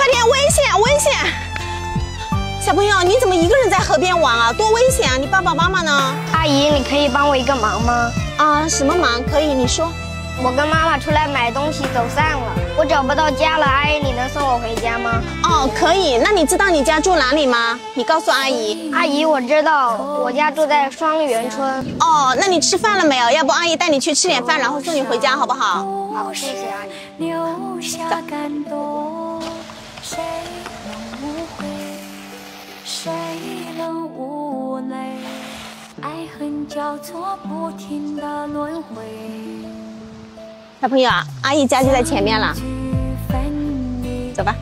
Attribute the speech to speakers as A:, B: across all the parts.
A: 点，危险，危险！小朋友，你怎么一个人在河边玩啊？多危险啊！你爸爸妈妈呢？
B: 阿姨，你可以帮我一个忙吗？
A: 啊，什么忙？可以，你说。
B: 我跟妈妈出来买东西走散了，我找不到家了。阿姨，你能送我回家吗？
A: 哦，可以。那你知道你家住哪里吗？你告诉阿姨。
B: 阿姨，我知道，我家住在双园村。
A: 哦，那你吃饭了没有？要不阿姨带你去吃点饭，然后送你回家，好不好？
B: 好，谢谢阿姨。
C: 谁能无悔？谁能无泪？爱恨交错，不停的轮回。
A: 小朋友啊，阿姨家就在前面了，走吧。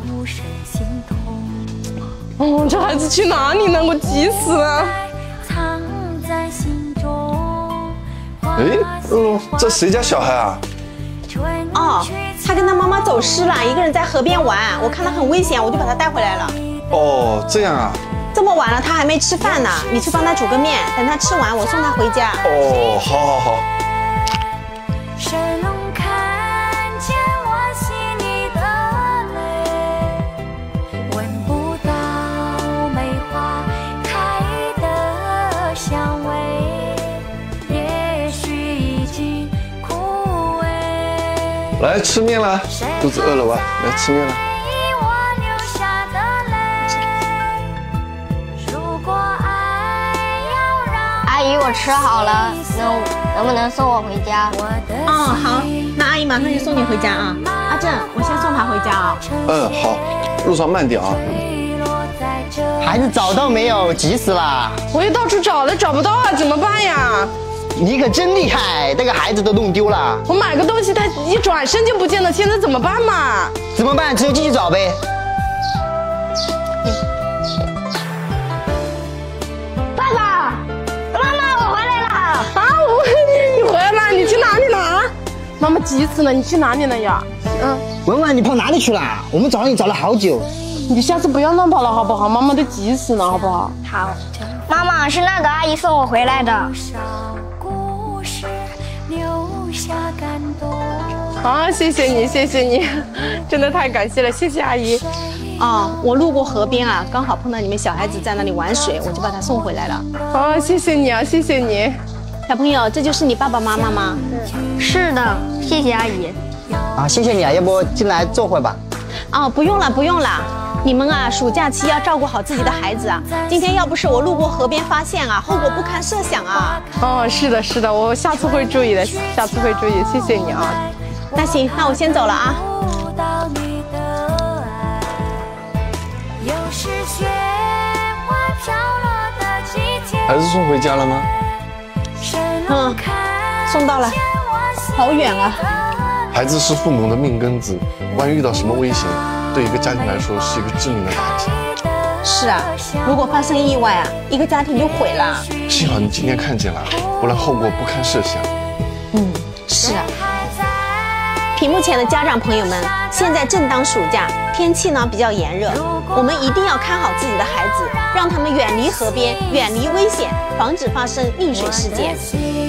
D: 哦，这孩子去哪里呢？我急死了。
E: 哎，这谁家小孩啊？
A: 哦，他跟他妈妈走失了，一个人在河边玩，我看他很危险，我就把他带回来了。
E: 哦，这样啊。
A: 这么晚了，他还没吃饭呢，你去帮他煮个面，等他吃完，我送他回家。
E: 哦，好好好。
C: 谁能看见我心里的泪？闻不到梅花开的香味，也许已经枯萎。
E: 来吃面了，肚子饿了吧？来吃面了。
B: 阿姨，我吃好了，能不能送我回家？
A: 哦，好，那阿姨马上就送你回家啊。阿正，我先送他回家啊。
E: 嗯，好，路上慢点啊。
F: 孩子找到没有？急死了！
D: 我也到处找了，找不到啊，怎么办呀？
F: 你可真厉害，那个孩子都弄丢了。
D: 我买个东西，他一转身就不见了，现在怎么办嘛？
F: 怎么办？只有继续找呗。
B: 爸爸，妈妈，我回来了。
D: 啊，你回来了？你去哪里了？妈妈急死了，你去哪里了呀？
F: 文文，你跑哪里去了？我们找你找了好久。
D: 你下次不要乱跑了，好不好？妈妈都急死了，好不好？
B: 好，妈妈是那个阿姨送我回来的。
D: 啊，谢谢你，谢谢你，真的太感谢了，谢谢阿姨。
A: 哦，我路过河边啊，刚好碰到你们小孩子在那里玩水，我就把他送回来了。
D: 啊，谢谢你啊，谢谢你。
A: 小朋友，这就是你爸爸妈妈吗？
B: 是的，谢谢阿姨。
F: 啊，谢谢你啊，要不进来坐会吧？
A: 哦，不用了，不用了。你们啊，暑假期要照顾好自己的孩子啊。今天要不是我路过河边发现啊，后果不堪设想啊。
D: 哦，是的，是的，我下次会注意的，下次会注意，谢谢你啊。
A: 那行，那我先走了啊。
E: 孩子送回家了吗？
A: 嗯，送到了，好远啊。
E: 孩子是父母的命根子，万一遇到什么危险，对一个家庭来说是一个致命的打击。
A: 是啊，如果发生意外啊，一个家庭就毁了。
E: 幸好你今天看见了，不然后果不堪设想。
A: 嗯，是啊。屏幕前的家长朋友们，现在正当暑假，天气呢比较炎热，我们一定要看好自己的孩子，让他们远离河边，远离危险，防止发生溺水事件。